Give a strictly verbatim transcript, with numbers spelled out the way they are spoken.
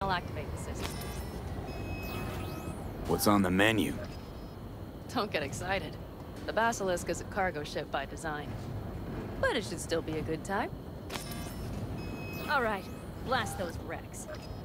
I'll activate the system. What's on the menu? Don't get excited. The Basilisk is a cargo ship by design. But it should still be a good time. All right, blast those wrecks.